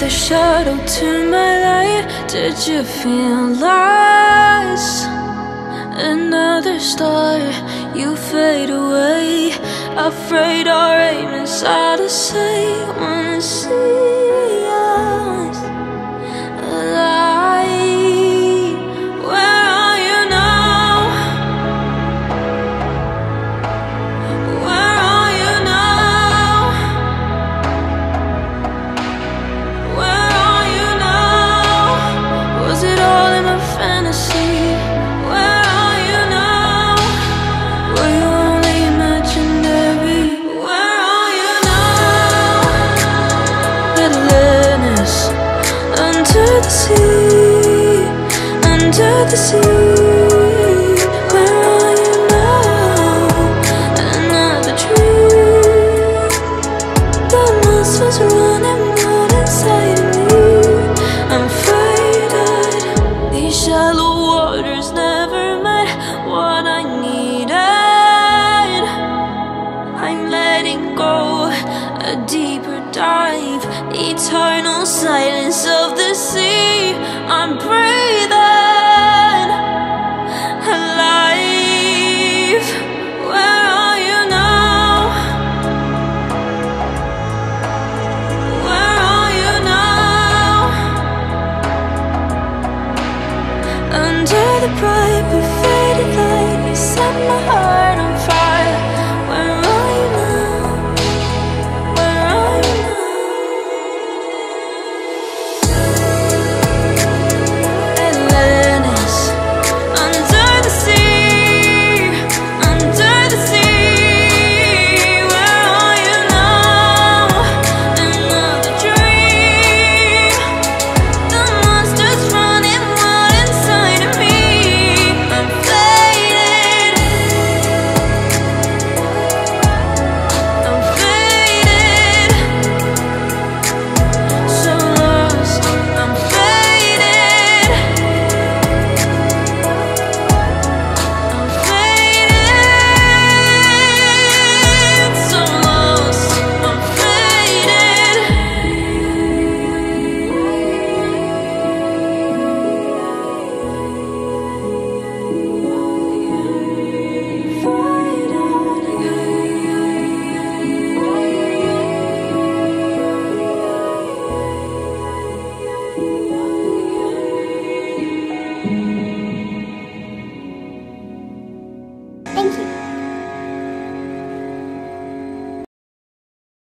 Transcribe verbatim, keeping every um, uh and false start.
a shadow to my light. Did you feel lost? Another star, you fade away. Afraid our aim is out of sight. Wanna see us alive. Where are you now? Where are you now? Where are you now? Was it all in my fantasy? Where are you now? Were you only imaginary? Where are you now? Bitterness under the sea, under the sea. Where are you now? Another dream. The monsters running wild inside of me. I'm faded. These shallow waters never met what I needed. I'm letting go, a deeper dive, eternal silence of the sea. I'm breathing.